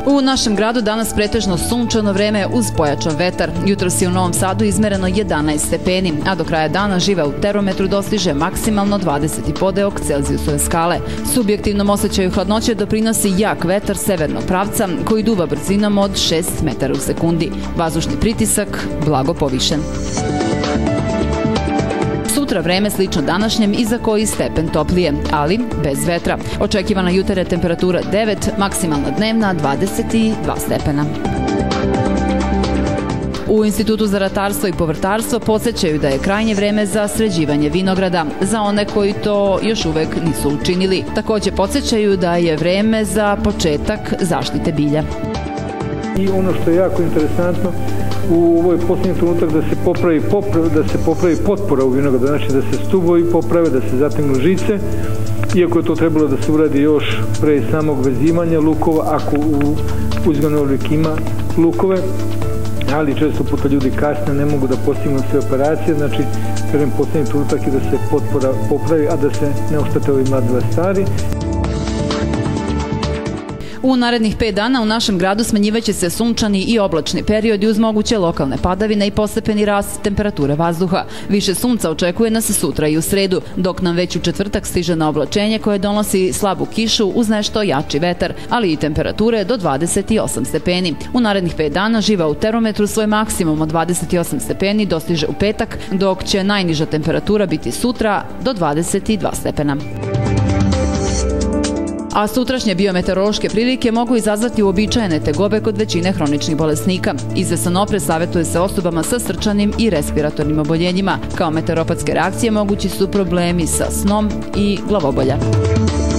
U našem gradu danas pretežno sunčano vreme uz pojačan vetar. Jutros je u Novom Sadu izmereno 11 stepeni, a do kraja dana živa u termometru dostiže maksimalno 20,5 Celzijusove skale. Subjektivnom osjećaju hladnoće doprinosi jak vetar severnog pravca koji duva brzinom od 6 metara u sekundi. Vazdušni pritisak blago povišen. Sutra vreme slično današnjem i za koji stepen toplije, ali bez vetra. Očekivana jutarnja temperatura 9, maksimalna dnevna 22 stepena. U Institutu za ratarstvo i povrtarstvo podsjećaju da je krajnje vreme za sređivanje vinograda, za one koji to još uvek nisu učinili. Također podsjećaju da je vreme za početak zaštite bilja. I ono što je jako interesantno, u ovoj posljednji trenutak da se popravi potpora u vinogradu, znači da se stubovi poprave, da se zategnu žice, iako je to trebalo da se uradi još pre samog vezivanja lukova, ako u uzgojnoj oblik ima lukove, ali često puta ljudi kasne, ne mogu da postignu sve operacije, znači posljednji trenutak je da se potpora popravi, a da se ne oštete ovi mladi stari. U narednih 5 dana u našem gradu smanjivaće se sunčani i oblačni periodi uz moguće lokalne padavine i postepeni rast temperature vazduha. Više sunca očekuje nas sutra i u sredu, dok nam već u četvrtak stiže na oblačenje koje donosi slabu kišu uz nešto jači vetar, ali i temperature do 28 stepeni. U narednih 5 dana živa u termometru svoj maksimum od 28 stepeni dostiže u petak, dok će najniža temperatura biti sutra do 22 stepena. A sutrašnje biometeorološke prilike mogu izazvati uobičajene tegobe kod većine hroničnih bolesnika. Izvesan oprez savjetuje se osobama sa srčanim i respiratornim oboljenjima. Kao meteoropatske reakcije mogući su problemi sa snom i glavobolja.